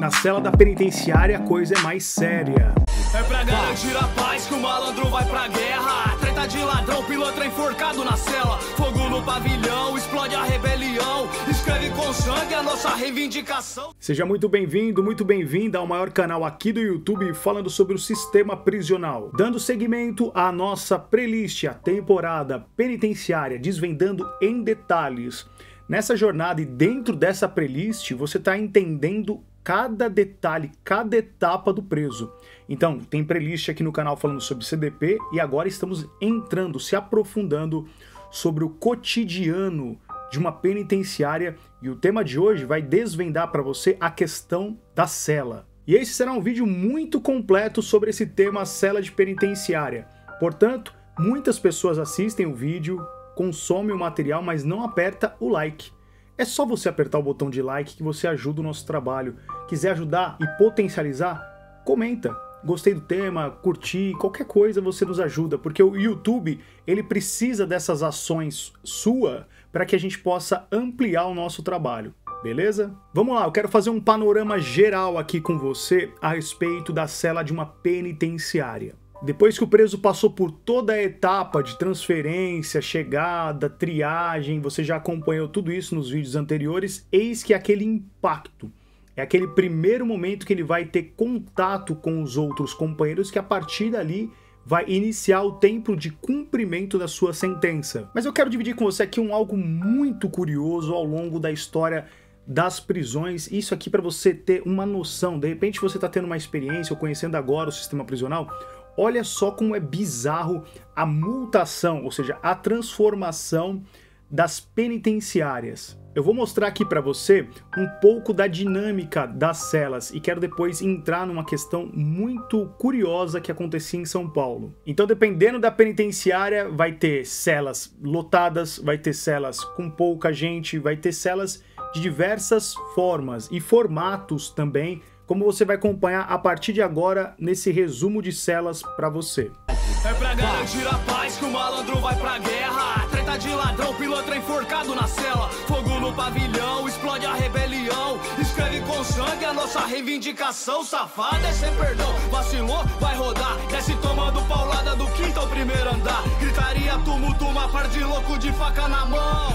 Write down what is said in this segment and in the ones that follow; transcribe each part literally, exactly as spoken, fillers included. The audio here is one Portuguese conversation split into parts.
Na cela da penitenciária a coisa é mais séria. É pra garantir a paz que o malandro vai pra guerra. Treta de ladrão, pilantra enforcado na cela. Fogo no pavilhão, explode a rebelião. Escreve com sangue a nossa reivindicação. Seja muito bem-vindo, muito bem-vinda ao maior canal aqui do YouTube falando sobre o sistema prisional. Dando seguimento à nossa playlist, a temporada penitenciária, desvendando em detalhes. Nessa jornada e dentro dessa playlist, você está entendendo cada detalhe, cada etapa do preso. Então, tem playlist aqui no canal falando sobre C D P e agora estamos entrando, se aprofundando sobre o cotidiano de uma penitenciária e o tema de hoje vai desvendar para você a questão da cela. E esse será um vídeo muito completo sobre esse tema cela de penitenciária. Portanto, muitas pessoas assistem o vídeo, consomem o material, mas não aperta o like. É só você apertar o botão de like que você ajuda o nosso trabalho. Quiser ajudar e potencializar, comenta. Gostei do tema, curti, qualquer coisa você nos ajuda, porque o YouTube ele precisa dessas ações sua para que a gente possa ampliar o nosso trabalho, beleza? Vamos lá, eu quero fazer um panorama geral aqui com você a respeito da cela de uma penitenciária. Depois que o preso passou por toda a etapa de transferência, chegada, triagem, você já acompanhou tudo isso nos vídeos anteriores, eis que aquele impacto é aquele primeiro momento que ele vai ter contato com os outros companheiros que a partir dali vai iniciar o tempo de cumprimento da sua sentença. Mas eu quero dividir com você aqui um algo muito curioso ao longo da história das prisões, isso aqui para você ter uma noção. De repente você está tendo uma experiência ou conhecendo agora o sistema prisional. Olha só como é bizarro a mutação, ou seja, a transformação das penitenciárias. Eu vou mostrar aqui para você um pouco da dinâmica das celas e quero depois entrar numa questão muito curiosa que acontecia em São Paulo. Então, dependendo da penitenciária, vai ter celas lotadas, vai ter celas com pouca gente, vai ter celas de diversas formas e formatos também, como você vai acompanhar a partir de agora nesse resumo de celas para você. É pra garantir a paz que o malandro vai pra guerra. Treta de ladrão, pilantra enforcado na cela. Fogo no pavilhão, explode a rebelião. Escreve com sangue a nossa reivindicação. Safada é sem perdão, vacilou, vai rodar. Desce tomando paulada do quinto ao primeiro andar. Gritaria, tumulto, uma par de louco de faca na mão.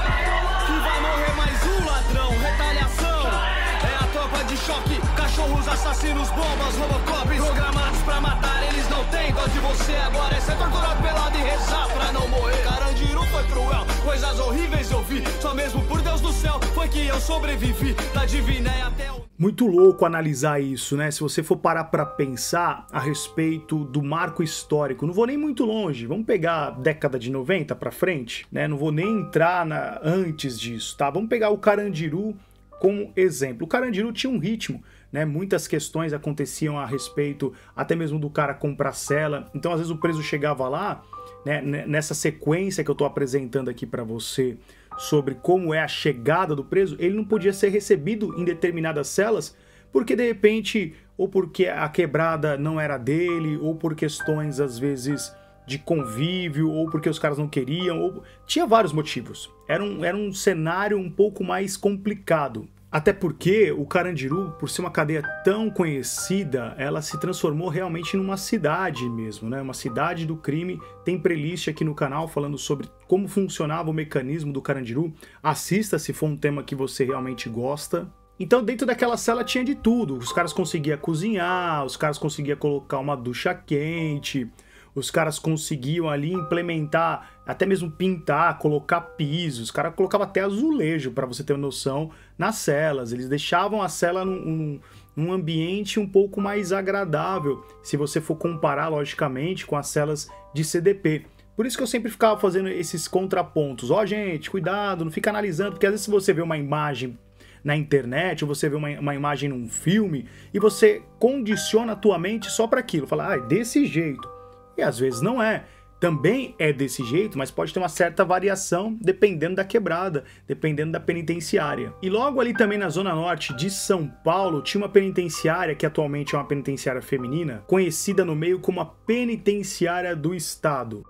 Que vai morrer mais um ladrão, retaliação. É a tropa de choque, cachorros, assassinos, bombas, Robocop. Programados pra matar, eles não têm dó de você. Agora é ser torturado pelado e rezar pra não morrer. Carandiru foi cruel, coisas horríveis eu vi. Só mesmo por Deus do céu foi que eu sobrevivi. Da Diviné até o... Muito louco analisar isso, né? Se você for parar pra pensar a respeito do marco histórico, não vou nem muito longe, vamos pegar a década de noventa pra frente, né? Não vou nem entrar na... antes disso, tá? Vamos pegar o Carandiru como exemplo. O Carandiru tinha um ritmo, né? Muitas questões aconteciam a respeito até mesmo do cara comprar cela. Então, às vezes, o preso chegava lá, né? Nessa sequência que eu estou apresentando aqui para você sobre como é a chegada do preso, ele não podia ser recebido em determinadas celas porque, de repente, ou porque a quebrada não era dele, ou por questões, às vezes, de convívio, ou porque os caras não queriam, ou... tinha vários motivos. Era um, era um cenário um pouco mais complicado. Até porque o Carandiru, por ser uma cadeia tão conhecida, ela se transformou realmente numa cidade mesmo, né? Uma cidade do crime. Tem playlist aqui no canal falando sobre como funcionava o mecanismo do Carandiru. Assista se for um tema que você realmente gosta. Então, dentro daquela cela tinha de tudo. Os caras conseguiam cozinhar, os caras conseguiam colocar uma ducha quente, os caras conseguiam ali implementar, até mesmo pintar, colocar pisos. Os caras colocavam até azulejo, para você ter uma noção, nas celas. Eles deixavam a cela num, num, num ambiente um pouco mais agradável, se você for comparar, logicamente, com as celas de C D P. Por isso que eu sempre ficava fazendo esses contrapontos. Ó, gente, cuidado, não fica analisando, porque às vezes se você vê uma imagem na internet, ou você vê uma, uma imagem num filme, e você condiciona a tua mente só para aquilo. Fala, ah, é desse jeito. E às vezes não é. Também é desse jeito, mas pode ter uma certa variação dependendo da quebrada, dependendo da penitenciária. E logo ali também na zona norte de São Paulo, tinha uma penitenciária, que atualmente é uma penitenciária feminina, conhecida no meio como a Penitenciária do Estado.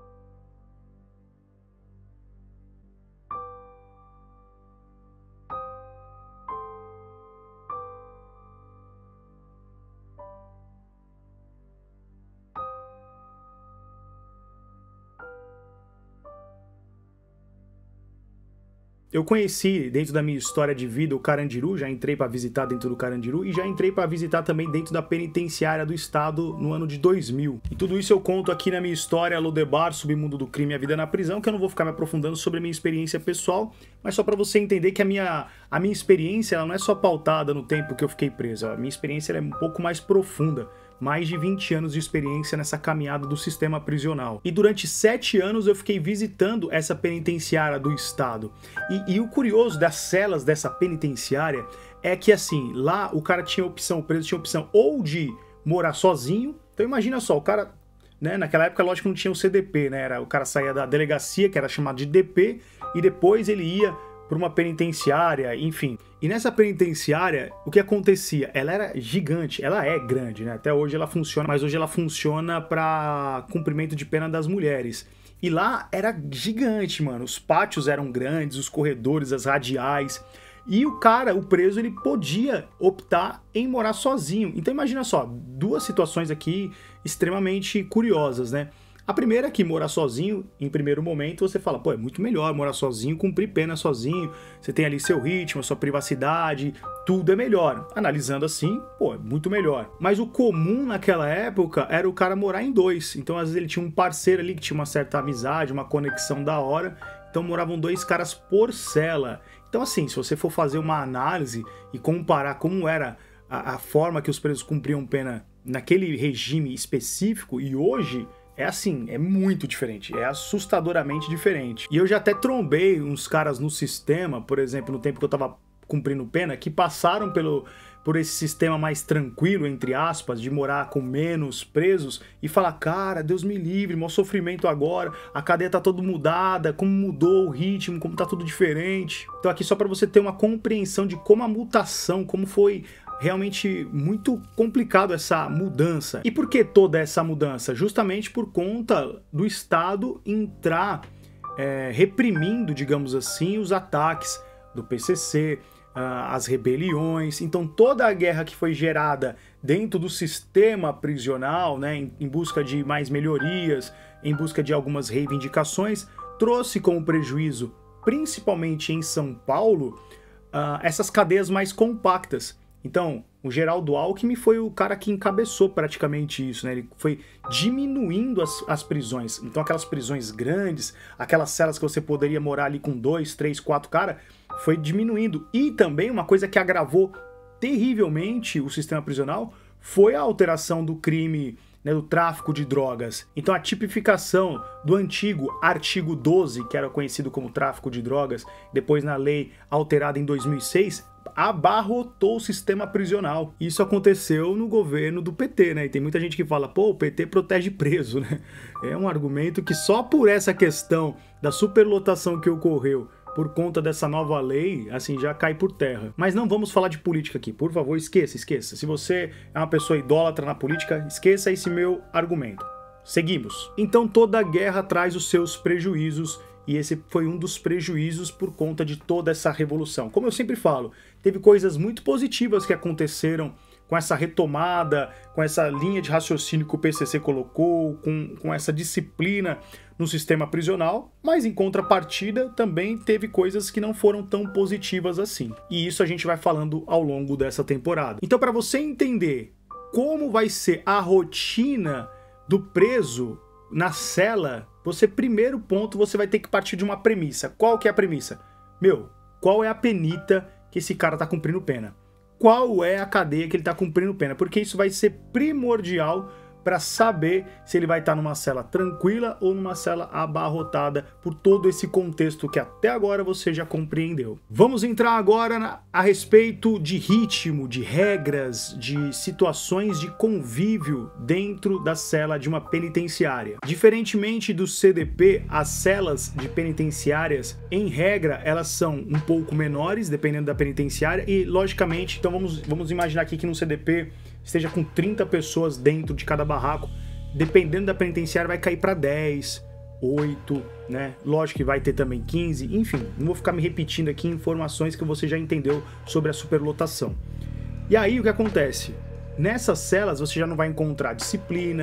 eu conheci, dentro da minha história de vida, o Carandiru, já entrei para visitar dentro do Carandiru e já entrei para visitar também dentro da penitenciária do estado no ano de dois mil. E tudo isso eu conto aqui na minha história Lodebar, Submundo do Crime e a Vida na Prisão, que eu não vou ficar me aprofundando sobre a minha experiência pessoal, mas só para você entender que a minha, a minha experiência ela não é só pautada no tempo que eu fiquei preso, a minha experiência ela é um pouco mais profunda. Mais de vinte anos de experiência nessa caminhada do sistema prisional. E durante sete anos eu fiquei visitando essa penitenciária do estado. E, e o curioso das celas dessa penitenciária é que, assim, lá o cara tinha opção, o preso tinha opção ou de morar sozinho. Então imagina só, o cara, né, naquela época, lógico, não tinha o C D P, né? Era, o cara saía da delegacia, que era chamado de D P, e depois ele ia para uma penitenciária, enfim. E nessa penitenciária, o que acontecia? Ela era gigante, ela é grande, né? Até hoje ela funciona, mas hoje ela funciona para cumprimento de pena das mulheres. E lá era gigante, mano. Os pátios eram grandes, os corredores, as radiais. E o cara, o preso, ele podia optar em morar sozinho. Então imagina só, duas situações aqui extremamente curiosas, né? A primeira é que morar sozinho, em primeiro momento, você fala, pô, é muito melhor morar sozinho, cumprir pena sozinho, você tem ali seu ritmo, sua privacidade, tudo é melhor. Analisando assim, pô, é muito melhor. Mas o comum naquela época era o cara morar em dois. Então, às vezes, ele tinha um parceiro ali que tinha uma certa amizade, uma conexão da hora, então moravam dois caras por cela. Então, assim, se você for fazer uma análise e comparar como era a, a forma que os presos cumpriam pena naquele regime específico e hoje... É assim, é muito diferente, é assustadoramente diferente. E eu já até trombei uns caras no sistema, por exemplo, no tempo que eu tava cumprindo pena, que passaram pelo, por esse sistema mais tranquilo, entre aspas, de morar com menos presos, e falar, cara, Deus me livre, maior sofrimento agora, a cadeia tá toda mudada, como mudou o ritmo, como tá tudo diferente. Então aqui só para você ter uma compreensão de como a mutação, como foi... realmente muito complicado essa mudança. E por que toda essa mudança? Justamente por conta do Estado entrar é, reprimindo, digamos assim, os ataques do P C C, uh, as rebeliões. Então toda a guerra que foi gerada dentro do sistema prisional, né, em, em busca de mais melhorias, em busca de algumas reivindicações, trouxe como prejuízo, principalmente em São Paulo, uh, essas cadeias mais compactas. Então, o Geraldo Alckmin foi o cara que encabeçou praticamente isso, né? Ele foi diminuindo as, as prisões. Então, aquelas prisões grandes, aquelas celas que você poderia morar ali com dois, três, quatro caras, foi diminuindo. E também uma coisa que agravou terrivelmente o sistema prisional foi a alteração do crime, né, do tráfico de drogas. Então, a tipificação do antigo artigo doze, que era conhecido como tráfico de drogas, depois na lei alterada em dois mil e seis, abarrotou o sistema prisional. Isso aconteceu no governo do P T, né? E tem muita gente que fala, pô, o P T protege preso, né? É um argumento que só por essa questão da superlotação que ocorreu por conta dessa nova lei, assim, já cai por terra. Mas não vamos falar de política aqui, por favor, esqueça, esqueça. Se você é uma pessoa idólatra na política, esqueça esse meu argumento. Seguimos. Então toda guerra traz os seus prejuízos, e esse foi um dos prejuízos por conta de toda essa revolução. Como eu sempre falo, teve coisas muito positivas que aconteceram com essa retomada, com essa linha de raciocínio que o P C C colocou, com, com essa disciplina no sistema prisional, mas em contrapartida também teve coisas que não foram tão positivas assim. E isso a gente vai falando ao longo dessa temporada. Então, para você entender como vai ser a rotina do preso na cela, você, primeiro ponto, você vai ter que partir de uma premissa. Qual que é a premissa? Meu, qual é a penita que esse cara tá cumprindo pena? Qual é a cadeia que ele tá cumprindo pena? Porque isso vai ser primordial para saber se ele vai estar numa cela tranquila ou numa cela abarrotada por todo esse contexto que até agora você já compreendeu. Vamos entrar agora na, a respeito de ritmo, de regras, de situações de convívio dentro da cela de uma penitenciária. Diferentemente do C D P, as celas de penitenciárias, em regra, elas são um pouco menores, dependendo da penitenciária, e logicamente, então vamos, vamos imaginar aqui que no C D P esteja com trinta pessoas dentro de cada barraco, dependendo da penitenciária vai cair para dez, oito, né? Lógico que vai ter também quinze, enfim, não vou ficar me repetindo aqui informações que você já entendeu sobre a superlotação. E aí o que acontece? Nessas celas você já não vai encontrar disciplina,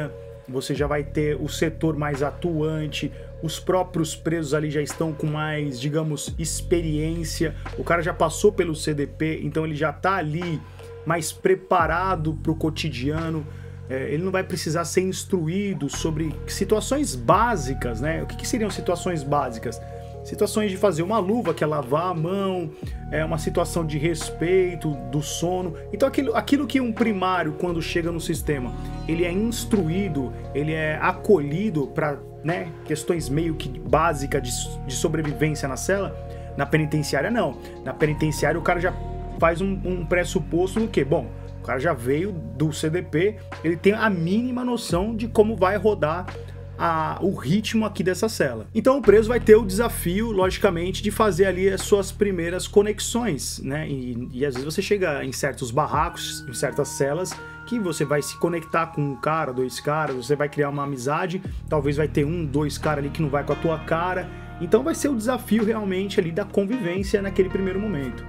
você já vai ter o setor mais atuante, os próprios presos ali já estão com mais, digamos, experiência, o cara já passou pelo C D P, então ele já está ali mais preparado para o cotidiano, é, ele não vai precisar ser instruído sobre situações básicas, né? O que, que seriam situações básicas? Situações de fazer uma luva, que é lavar a mão, é uma situação de respeito, do sono. Então aquilo, aquilo que um primário, quando chega no sistema, ele é instruído, ele é acolhido para, né, questões meio que básicas de, de sobrevivência na cela, na penitenciária não. Na penitenciária o cara já faz um, um pressuposto no quê? Bom, o cara já veio do C D P, ele tem a mínima noção de como vai rodar A, o ritmo aqui dessa cela. Então o preso vai ter o desafio, logicamente, de fazer ali as suas primeiras conexões, né? E, e às vezes você chega em certos barracos, em certas celas, que você vai se conectar com um cara, dois caras, você vai criar uma amizade, talvez vai ter um, dois caras ali que não vai com a tua cara. Então vai ser o desafio realmente ali da convivência naquele primeiro momento.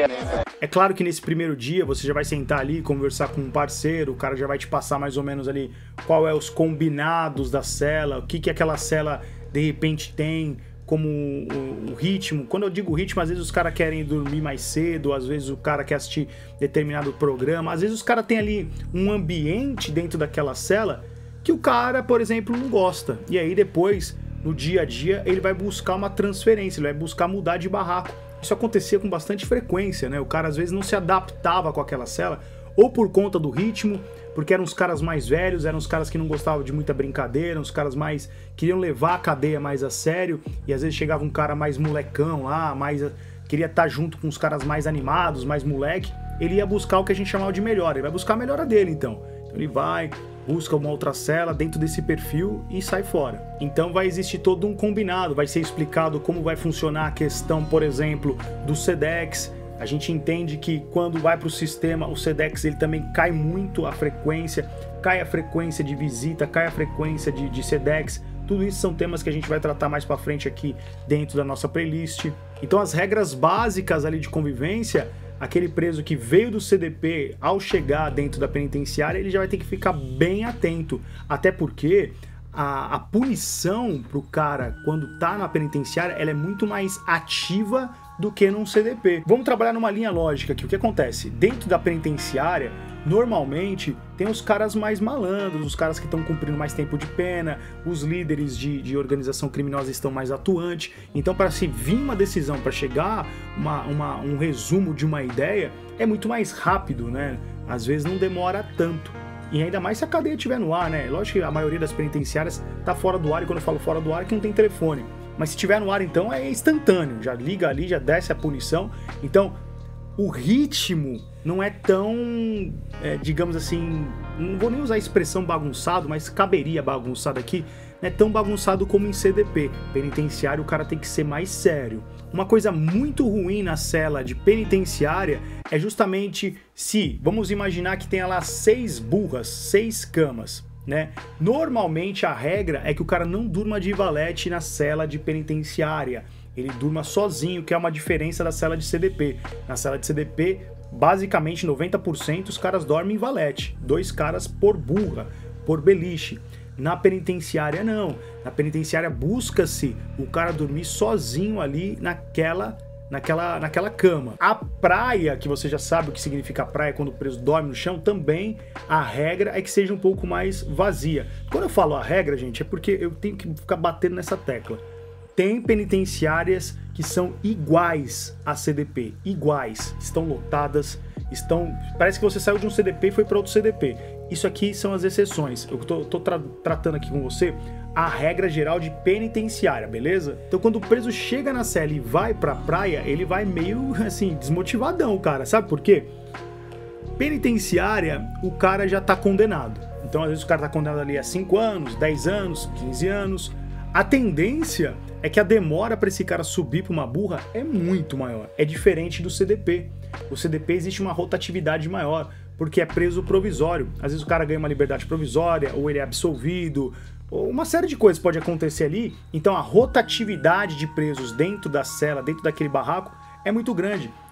É claro que nesse primeiro dia você já vai sentar ali, conversar com um parceiro, o cara já vai te passar mais ou menos ali qual é os combinados da cela, o que que aquela cela de repente tem como o, o ritmo. Quando eu digo ritmo, às vezes os caras querem dormir mais cedo, às vezes o cara quer assistir determinado programa, às vezes os caras têm ali um ambiente dentro daquela cela que o cara, por exemplo, não gosta. E aí depois, no dia a dia, ele vai buscar uma transferência, ele vai buscar mudar de barraco. Isso acontecia com bastante frequência, né? O cara às vezes não se adaptava com aquela cela, ou por conta do ritmo, porque eram os caras mais velhos, eram os caras que não gostavam de muita brincadeira, os caras mais queriam levar a cadeia mais a sério, e às vezes chegava um cara mais molecão lá, mais queria estar junto com os caras mais animados, mais moleque, ele ia buscar o que a gente chamava de melhora, ele vai buscar a melhora dele então. Então ele vai, busca uma outra cela dentro desse perfil e sai fora. Então vai existir todo um combinado, vai ser explicado como vai funcionar a questão, por exemplo, do SEDEX. A gente entende que quando vai para o sistema, o SEDEX ele também cai muito a frequência, cai a frequência de visita, cai a frequência de, de SEDEX. Tudo isso são temas que a gente vai tratar mais para frente aqui dentro da nossa playlist. Então as regras básicas ali de convivência, aquele preso que veio do C D P, ao chegar dentro da penitenciária, ele já vai ter que ficar bem atento, até porque a, a punição pro cara quando tá na penitenciária, ela é muito mais ativa do que num C D P. Vamos trabalhar numa linha lógica aqui. O que acontece? Dentro da penitenciária, normalmente tem os caras mais malandros, os caras que estão cumprindo mais tempo de pena, os líderes de, de organização criminosa estão mais atuantes. Então, para se vir uma decisão, para chegar uma, uma, um resumo de uma ideia, é muito mais rápido, né? Às vezes não demora tanto. E ainda mais se a cadeia estiver no ar, né? Lógico que a maioria das penitenciárias tá fora do ar, e quando eu falo fora do ar é que não tem telefone. Mas se estiver no ar, então, é instantâneo. Já liga ali, já desce a punição. Então, o ritmo não é tão, é, digamos assim, não vou nem usar a expressão bagunçado, mas caberia bagunçado aqui, não é tão bagunçado como em C D P. Penitenciário, o cara tem que ser mais sério. Uma coisa muito ruim na cela de penitenciária é justamente se, vamos imaginar que tenha lá seis burras, seis camas, né? Normalmente a regra é que o cara não durma de valete na cela de penitenciária, ele durma sozinho, que é uma diferença da cela de C D P. Na cela de C D P, basicamente noventa por cento os caras dormem em valete, dois caras por burra, por beliche. Na penitenciária não, na penitenciária busca-se o cara dormir sozinho ali naquela Naquela, naquela cama. A praia, que você já sabe o que significa praia quando o preso dorme no chão, também a regra é que seja um pouco mais vazia. Quando eu falo a regra, gente, é porque eu tenho que ficar batendo nessa tecla. Tem penitenciárias que são iguais a C D P, iguais, estão lotadas, estão... Parece que você saiu de um C D P e foi para outro C D P. Isso aqui são as exceções. Eu tô, tô tra tratando aqui com você a regra geral de penitenciária, beleza? Então quando o preso chega na cela e vai pra praia, ele vai meio, assim, desmotivadão, cara. Sabe por quê? Penitenciária, o cara já tá condenado. Então às vezes o cara tá condenado ali a cinco anos, dez anos, quinze anos. A tendência é que a demora para esse cara subir para uma burra é muito maior. É diferente do C D P. O C D P existe uma rotatividade maior, porque é preso provisório. Às vezes o cara ganha uma liberdade provisória, ou ele é absolvido, ou uma série de coisas pode acontecer ali. Então a rotatividade de presos dentro da cela, dentro daquele barraco, é muito grande.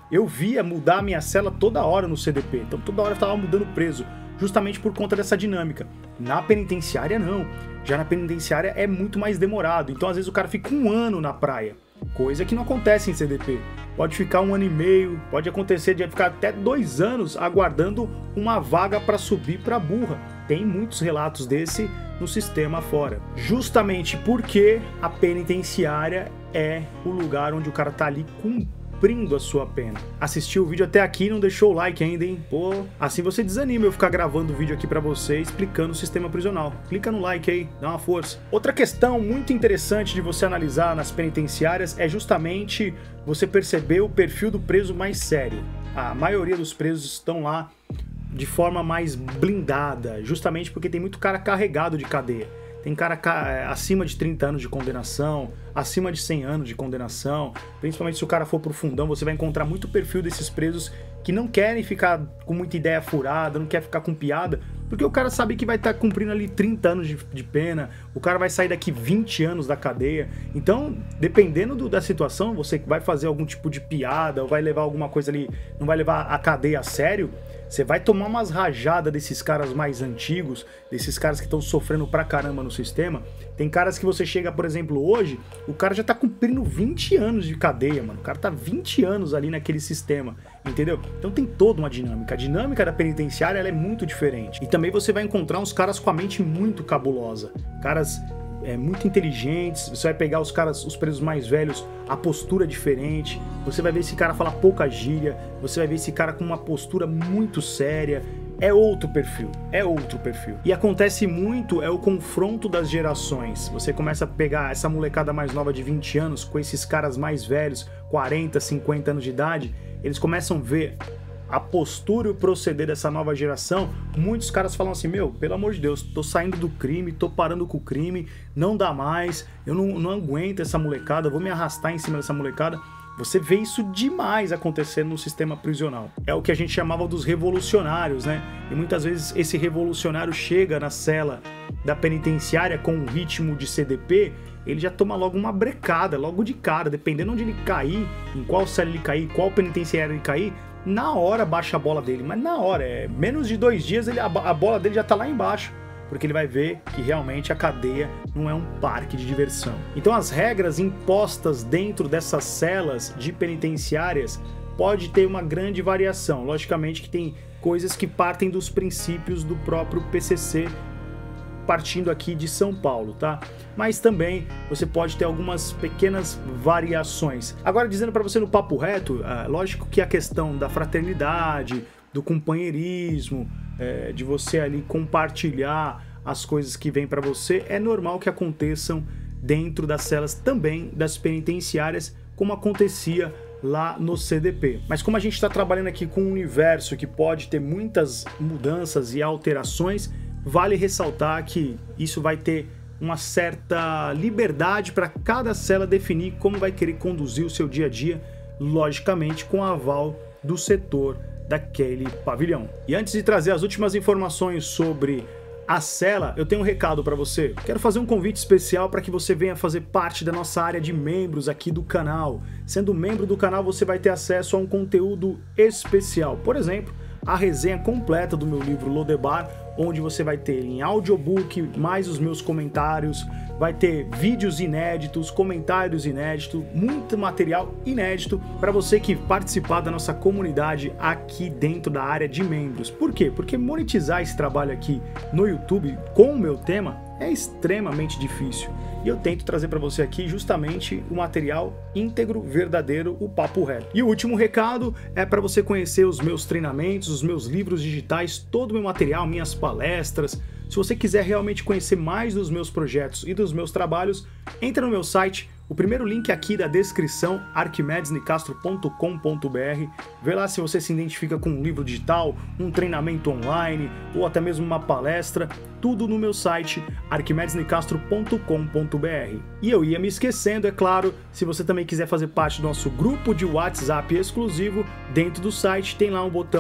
eu via mudar a minha cela toda hora no C D P, então toda hora eu tava mudando preso, justamente por conta dessa dinâmica. Na penitenciária não, já na penitenciária é muito mais demorado, então às vezes o cara fica um ano na praia, coisa que não acontece em C D P. Pode ficar um ano e meio, pode acontecer de ficar até dois anos aguardando uma vaga para subir para burra. Tem muitos relatos desse no sistema fora. Justamente porque a penitenciária é o lugar onde o cara tá ali cumprindo a sua pena. Assistiu o vídeo até aqui e não deixou o like ainda, hein? Pô, assim você desanima eu ficar gravando o vídeo aqui pra você explicando o sistema prisional. Clica no like aí, dá uma força. Outra questão muito interessante de você analisar nas penitenciárias é justamente você perceber o perfil do preso mais sério. A maioria dos presos estão lá de forma mais blindada, justamente porque tem muito cara carregado de cadeia. Tem cara acima de trinta anos de condenação, acima de cem anos de condenação, principalmente se o cara for pro fundão, você vai encontrar muito perfil desses presos que não querem ficar com muita ideia furada, não quer ficar com piada, porque o cara sabe que vai estar tá cumprindo ali trinta anos de, de pena, o cara vai sair daqui vinte anos da cadeia. Então, dependendo do, da situação, você vai fazer algum tipo de piada, ou vai levar alguma coisa ali, não vai levar a cadeia a sério, você vai tomar umas rajadas desses caras mais antigos, desses caras que estão sofrendo pra caramba no sistema. Tem caras que você chega, por exemplo, hoje, o cara já tá cumprindo vinte anos de cadeia, mano. O cara tá vinte anos ali naquele sistema, entendeu? Então tem toda uma dinâmica. A dinâmica da penitenciária, ela é muito diferente. E também você vai encontrar uns caras com a mente muito cabulosa. Caras é, muito inteligentes, você vai pegar os caras, os presos mais velhos, a postura é diferente, você vai ver esse cara falar pouca gíria, você vai ver esse cara com uma postura muito séria. É outro perfil, é outro perfil. E acontece muito é o confronto das gerações. Você começa a pegar essa molecada mais nova de vinte anos com esses caras mais velhos, quarenta, cinquenta anos de idade, eles começam a ver a postura e o proceder dessa nova geração. Muitos caras falam assim, meu, pelo amor de Deus, tô saindo do crime, tô parando com o crime, não dá mais, eu não, não aguento essa molecada, vou me arrastar em cima dessa molecada. Você vê isso demais acontecendo no sistema prisional. É o que a gente chamava dos revolucionários, né? E muitas vezes esse revolucionário chega na cela da penitenciária com um ritmo de C D P, ele já toma logo uma brecada, logo de cara, dependendo onde ele cair, em qual cela ele cair, qual penitenciária ele cair, na hora baixa a bola dele, mas na hora, é menos de dois dias ele, a, a bola dele já tá lá embaixo, porque ele vai ver que realmente a cadeia não é um parque de diversão. Então as regras impostas dentro dessas celas de penitenciárias pode ter uma grande variação. Logicamente que tem coisas que partem dos princípios do próprio P C C, partindo aqui de São Paulo, tá? Mas também você pode ter algumas pequenas variações. Agora, dizendo para você no papo reto, é lógico que a questão da fraternidade, do companheirismo, é, de você ali compartilhar as coisas que vêm para você, é normal que aconteçam dentro das celas também das penitenciárias, como acontecia lá no C D P. Mas como a gente está trabalhando aqui com um universo que pode ter muitas mudanças e alterações, vale ressaltar que isso vai ter uma certa liberdade para cada cela definir como vai querer conduzir o seu dia a dia, logicamente com o aval do setor daquele pavilhão. E antes de trazer as últimas informações sobre a cela, eu tenho um recado para você. Quero fazer um convite especial para que você venha fazer parte da nossa área de membros aqui do canal. Sendo membro do canal, você vai ter acesso a um conteúdo especial. Por exemplo, a resenha completa do meu livro Lodebar, onde você vai ter em audiobook mais os meus comentários, vai ter vídeos inéditos, comentários inéditos, muito material inédito para você que participar da nossa comunidade aqui dentro da área de membros. Por quê? Porque monetizar esse trabalho aqui no YouTube com o meu tema é extremamente difícil. E eu tento trazer para você aqui justamente o material íntegro, verdadeiro, o papo reto. E o último recado é para você conhecer os meus treinamentos, os meus livros digitais, todo o meu material, minhas palestras. Se você quiser realmente conhecer mais dos meus projetos e dos meus trabalhos, entra no meu site, o primeiro link aqui da descrição, arquimedes nicastro ponto com ponto br. Vê lá se você se identifica com um livro digital, um treinamento online ou até mesmo uma palestra, tudo no meu site, arquimedes nicastro ponto com ponto br. E eu ia me esquecendo, é claro, se você também quiser fazer parte do nosso grupo de WhatsApp exclusivo, dentro do site tem lá um botão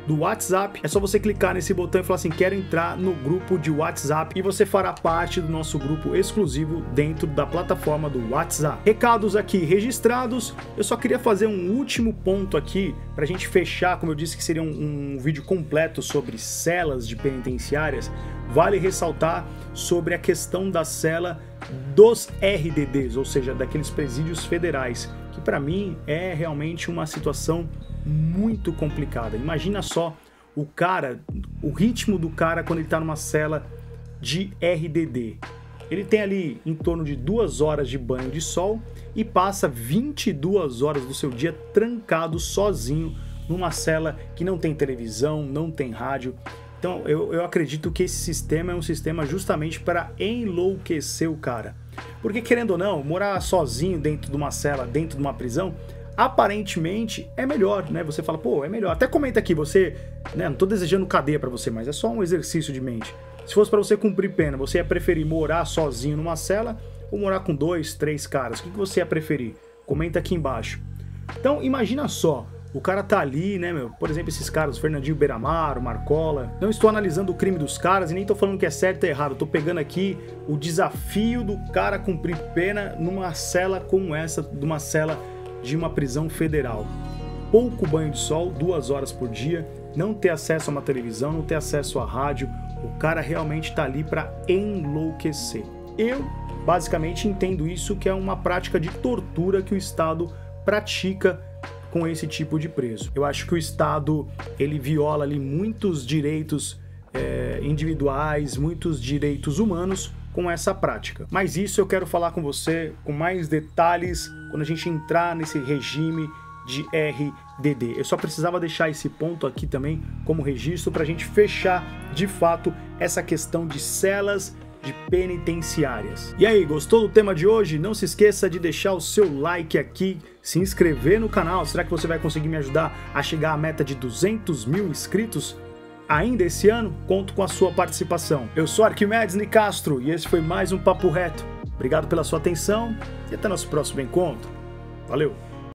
do WhatsApp. É só você clicar nesse botão e falar assim, quero entrar no grupo de WhatsApp, e você fará parte do nosso grupo exclusivo dentro da plataforma do WhatsApp. Recados aqui registrados. Eu só queria fazer um último ponto aqui para a gente fechar, como eu disse que seria um, um vídeo completo sobre celas de penitenciárias. Vale ressaltar sobre a questão da cela dos R D Ds, ou seja, daqueles presídios federais, que para mim é realmente uma situação muito complicada. Imagina só o cara, o ritmo do cara quando ele está numa cela de R D D. Ele tem ali em torno de duas horas de banho de sol e passa vinte e duas horas do seu dia trancado sozinho numa cela que não tem televisão, não tem rádio. Então eu, eu acredito que esse sistema é um sistema justamente para enlouquecer o cara. Porque querendo ou não, morar sozinho dentro de uma cela, dentro de uma prisão, aparentemente é melhor, né? Você fala, pô, é melhor. Até comenta aqui, você, né? Não tô desejando cadeia pra você, mas é só um exercício de mente. Se fosse pra você cumprir pena, você ia preferir morar sozinho numa cela ou morar com dois, três caras? O que você ia preferir? Comenta aqui embaixo. Então, imagina só, o cara tá ali, né, meu? Por exemplo, esses caras, o Fernandinho Beiramar, o Marcola. Não estou analisando o crime dos caras e nem tô falando que é certo ou errado. Eu tô pegando aqui o desafio do cara cumprir pena numa cela como essa, numa cela de uma prisão federal. Pouco banho de sol, duas horas por dia, não ter acesso a uma televisão, não ter acesso a rádio. O cara realmente tá ali para enlouquecer. Eu, basicamente, entendo isso que é uma prática de tortura que o Estado pratica com esse tipo de preso. Eu acho que o Estado, ele viola ali muitos direitos é, individuais, muitos direitos humanos com essa prática. Mas isso eu quero falar com você com mais detalhes quando a gente entrar nesse regime de R D D. Eu só precisava deixar esse ponto aqui também como registro para a gente fechar de fato essa questão de celas de penitenciárias. E aí, gostou do tema de hoje? Não se esqueça de deixar o seu like aqui, se inscrever no canal. Será que você vai conseguir me ajudar a chegar à meta de duzentos mil inscritos ainda esse ano? Conto com a sua participação. Eu sou Arquimedes Nicastro e esse foi mais um Papo Reto. Obrigado pela sua atenção e até nosso próximo encontro. Valeu!